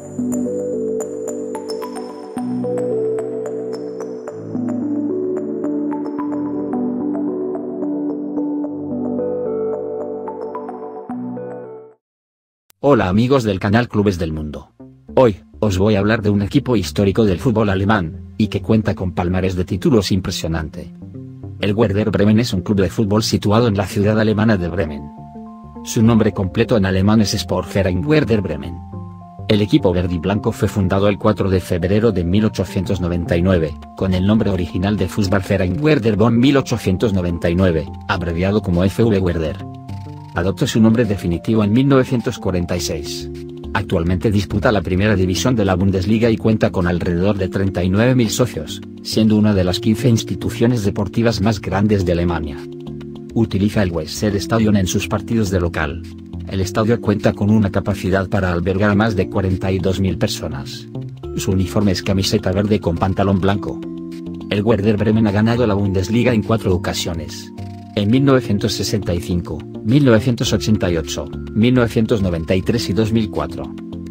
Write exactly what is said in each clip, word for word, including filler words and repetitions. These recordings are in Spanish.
Hola amigos del canal Clubes del Mundo. Hoy, os voy a hablar de un equipo histórico del fútbol alemán, y que cuenta con palmares de títulos impresionante. El Werder Bremen es un club de fútbol situado en la ciudad alemana de Bremen. Su nombre completo en alemán es Sportverein Werder Bremen. El equipo verde y blanco fue fundado el cuatro de febrero de mil ochocientos noventa y nueve, con el nombre original de Fußballverein Werder Bonn mil ochocientos noventa y nueve, abreviado como F V Werder. Adoptó su nombre definitivo en mil novecientos cuarenta y seis. Actualmente disputa la primera división de la Bundesliga y cuenta con alrededor de treinta y nueve mil socios, siendo una de las quince instituciones deportivas más grandes de Alemania. Utiliza el Weserstadion en sus partidos de local. El estadio cuenta con una capacidad para albergar a más de cuarenta y dos mil personas. Su uniforme es camiseta verde con pantalón blanco. El Werder Bremen ha ganado la Bundesliga en cuatro ocasiones. En mil novecientos sesenta y cinco, mil novecientos ochenta y ocho, mil novecientos noventa y tres y dos mil cuatro.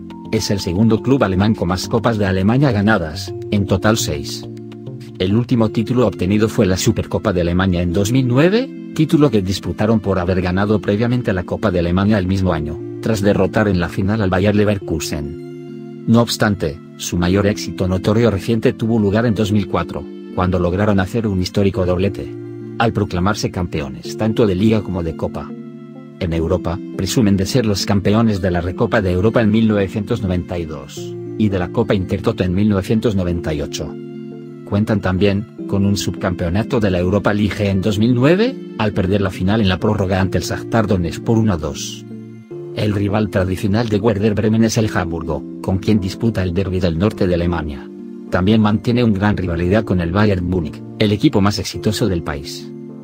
Es el segundo club alemán con más copas de Alemania ganadas, en total seis. El último título obtenido fue la Supercopa de Alemania en dos mil nueve, título que disputaron por haber ganado previamente la Copa de Alemania el mismo año, tras derrotar en la final al Bayer Leverkusen. No obstante, su mayor éxito notorio reciente tuvo lugar en dos mil cuatro, cuando lograron hacer un histórico doblete, al proclamarse campeones tanto de Liga como de Copa. En Europa, presumen de ser los campeones de la Recopa de Europa en mil novecientos noventa y dos, y de la Copa Intertoto en mil novecientos noventa y ocho. Cuentan también, con un subcampeonato de la Europa League en dos mil nueve, al perder la final en la prórroga ante el Shakhtar Donetsk por uno a dos. El rival tradicional de Werder Bremen es el Hamburgo, con quien disputa el derbi del norte de Alemania. También mantiene una gran rivalidad con el Bayern Múnich, el equipo más exitoso del país.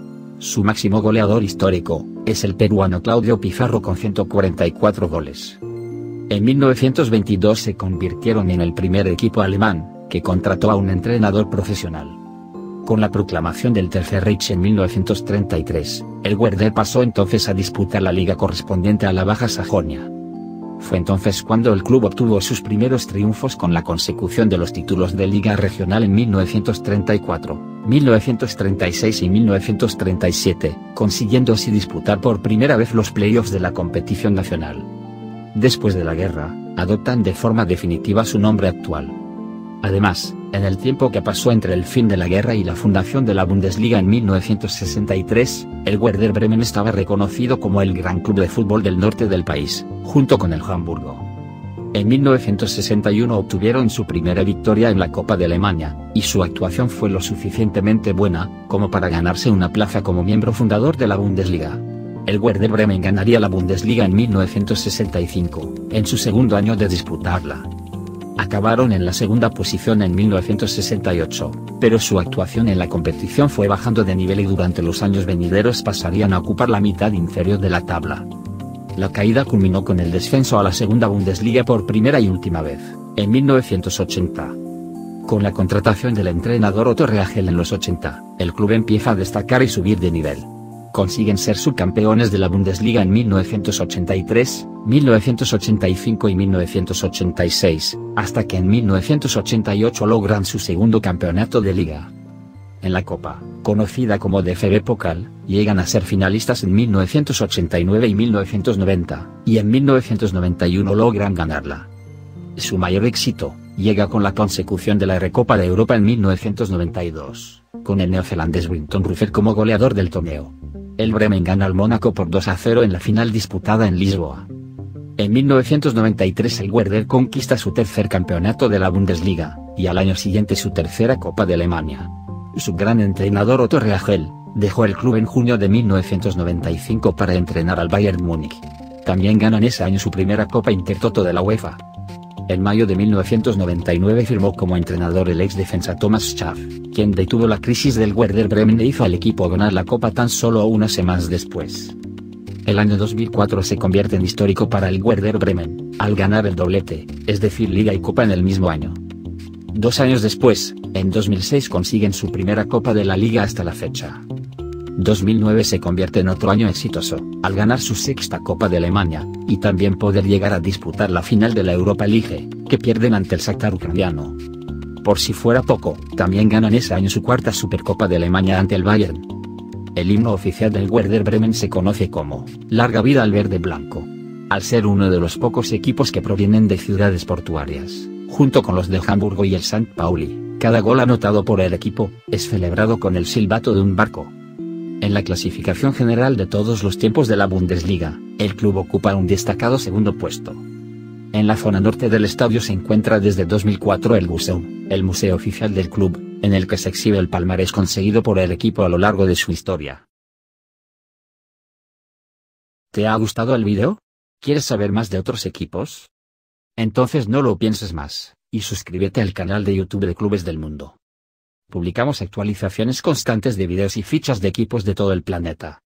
Su máximo goleador histórico es el peruano Claudio Pizarro con ciento cuarenta y cuatro goles. En mil novecientos veintidós se convirtieron en el primer equipo alemán que contrató a un entrenador profesional. Con la proclamación del Tercer Reich en mil novecientos treinta y tres, el Werder pasó entonces a disputar la liga correspondiente a la Baja Sajonia. Fue entonces cuando el club obtuvo sus primeros triunfos con la consecución de los títulos de Liga Regional en mil novecientos treinta y cuatro, mil novecientos treinta y seis y mil novecientos treinta y siete, consiguiendo así disputar por primera vez los playoffs de la competición nacional. Después de la guerra, adoptan de forma definitiva su nombre actual. Además, en el tiempo que pasó entre el fin de la guerra y la fundación de la Bundesliga en mil novecientos sesenta y tres, el Werder Bremen estaba reconocido como el gran club de fútbol del norte del país, junto con el Hamburgo. En mil novecientos sesenta y uno obtuvieron su primera victoria en la Copa de Alemania, y su actuación fue lo suficientemente buena, como para ganarse una plaza como miembro fundador de la Bundesliga. El Werder Bremen ganaría la Bundesliga en mil novecientos sesenta y cinco, en su segundo año de disputarla. Acabaron en la segunda posición en mil novecientos sesenta y ocho, pero su actuación en la competición fue bajando de nivel y durante los años venideros pasarían a ocupar la mitad inferior de la tabla. La caída culminó con el descenso a la segunda Bundesliga por primera y última vez, en mil novecientos ochenta. Con la contratación del entrenador Otto Rehagel en los ochenta, el club empieza a destacar y subir de nivel. Consiguen ser subcampeones de la Bundesliga en mil novecientos ochenta y tres, mil novecientos ochenta y cinco y mil novecientos ochenta y seis, hasta que en mil novecientos ochenta y ocho logran su segundo campeonato de liga. En la Copa, conocida como D F B Pokal, llegan a ser finalistas en mil novecientos ochenta y nueve y mil novecientos noventa, y en mil novecientos noventa y uno logran ganarla. Su mayor éxito llega con la consecución de la Recopa de Europa en mil novecientos noventa y dos, con el neozelandés Winton Rufer como goleador del torneo. El Bremen gana al Mónaco por dos a cero en la final disputada en Lisboa. En mil novecientos noventa y tres el Werder conquista su tercer campeonato de la Bundesliga, y al año siguiente su tercera Copa de Alemania. Su gran entrenador Otto Rehagel dejó el club en junio de mil novecientos noventa y cinco para entrenar al Bayern Múnich. También ganan ese año su primera Copa Intertoto de la UEFA. En mayo de mil novecientos noventa y nueve firmó como entrenador el ex defensa Thomas Schaaf, quien detuvo la crisis del Werder Bremen e hizo al equipo ganar la Copa tan solo unas semanas después. El año dos mil cuatro se convierte en histórico para el Werder Bremen, al ganar el doblete, es decir Liga y Copa en el mismo año. Dos años después, en dos mil seis consiguen su primera Copa de la Liga hasta la fecha. dos mil nueve se convierte en otro año exitoso, al ganar su sexta Copa de Alemania, y también poder llegar a disputar la final de la Europa League. que pierden ante el Shakhtar ucraniano. Por si fuera poco, también ganan ese año su cuarta Supercopa de Alemania ante el Bayern. El himno oficial del Werder Bremen se conoce como "Larga vida al verde blanco". Al ser uno de los pocos equipos que provienen de ciudades portuarias, junto con los de Hamburgo y el Sant Pauli, cada gol anotado por el equipo es celebrado con el silbato de un barco. En la clasificación general de todos los tiempos de la Bundesliga, el club ocupa un destacado segundo puesto. En la zona norte del estadio se encuentra desde dos mil cuatro el Museum, el museo oficial del club, en el que se exhibe el palmarés conseguido por el equipo a lo largo de su historia. ¿Te ha gustado el video? ¿Quieres saber más de otros equipos? Entonces no lo pienses más, y suscríbete al canal de YouTube de Clubes del Mundo. Publicamos actualizaciones constantes de videos y fichas de equipos de todo el planeta.